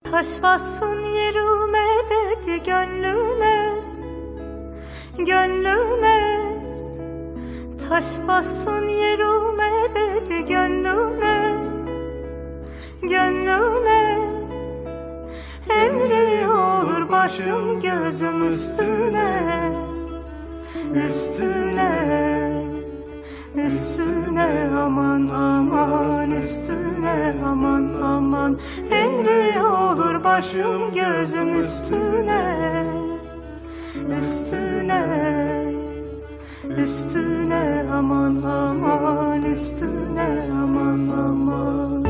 Taş bassın yerime dedi gönlüne, gönlüne. Taş bassın yerime dedi gönlüne, gönlüne. Emri olur başım gözüm üstüne, üstüne, üstüne. Aman aman üstüne, aman aman. Emri olur başım gözüm üstüne, üstüne, üstüne. Aman aman üstüne, aman aman.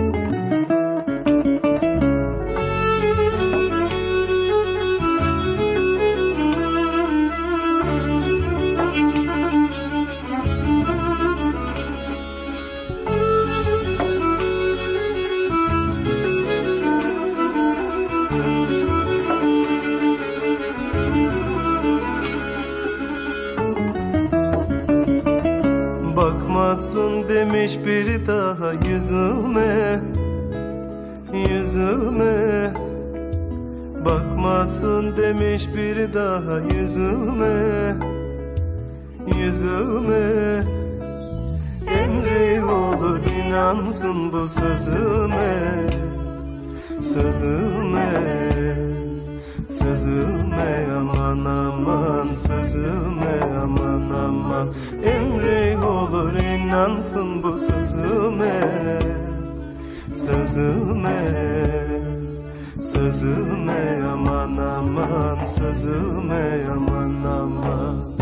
Bakmasın demiş bir daha yüzüme, yüzüme. Bakmasın demiş bir daha yüzüme, yüzüme. Emri olur inansın bu sözüme, sözüme, sözüme. Aman aman sözüme, aman aman. Emri olur inansın bu sözüme, sözüme, sözüme. Aman aman sözüme, aman aman.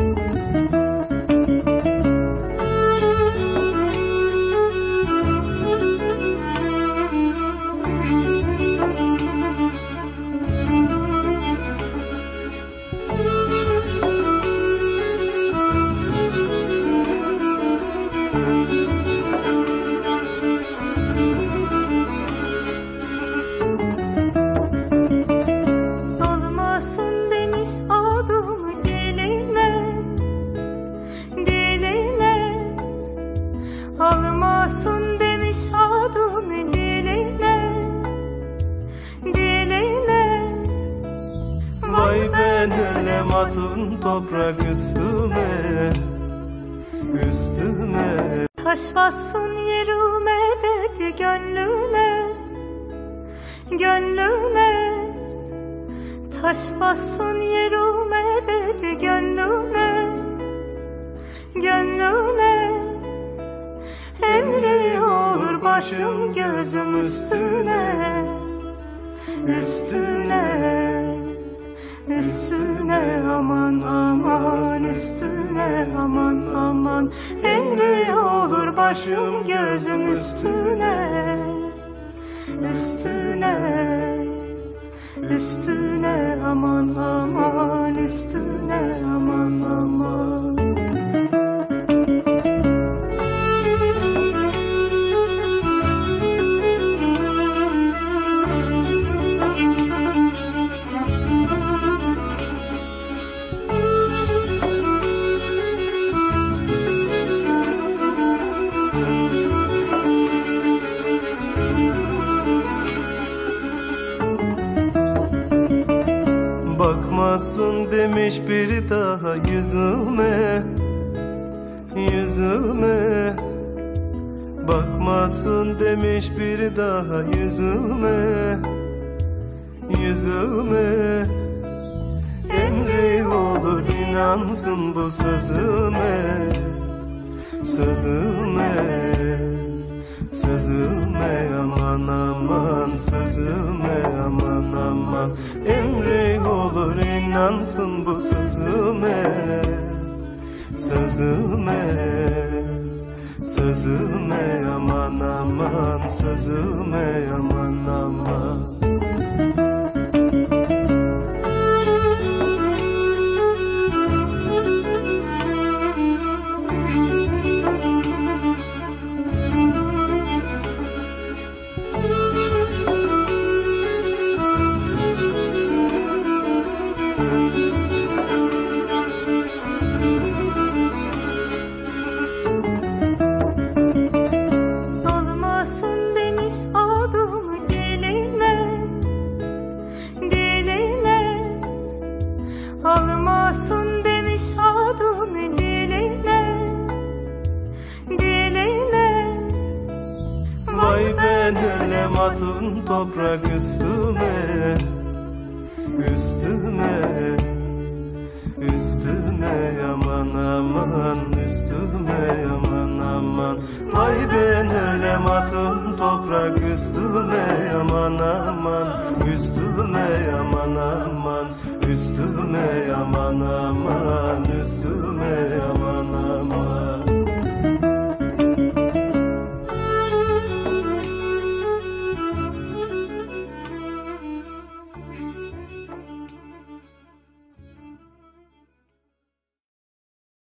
Almasın demiş adımı diline, diline. Vay ben ölem atın toprak üstüme, üstüme. Taş bassın yerime dedi gönlüne, gönlüne. Taş bassın yerime dedi gönlüne, gönlüne. Emri olur başım gözüm üstüne, üstüne, üstüne. Aman aman üstüne, aman aman. Emri olur başım gözüm üstüne, üstüne, üstüne. Aman aman üstüne, aman aman. Bakmasın demiş bir daha yüzüme, yüzüme. Bakmasın demiş bir daha yüzüme, yüzüme. Emri olur inansın bu sözüme, sözüme, sözüme. Aman aman sözüme, aman aman. Emri olur inansın bu sözüme, sözüme, sözüme. Aman aman sözüme, aman aman. Almasın demiş adımı diline, varsın demiş adımı diline, diline. Vay ben ölem atın toprak üstüme, üstüme, üstüme aman aman, üstüme aman aman. Vay ben ölem atın toprak üstüme aman aman, üstüme aman aman, üstüme aman aman, üstüme aman aman.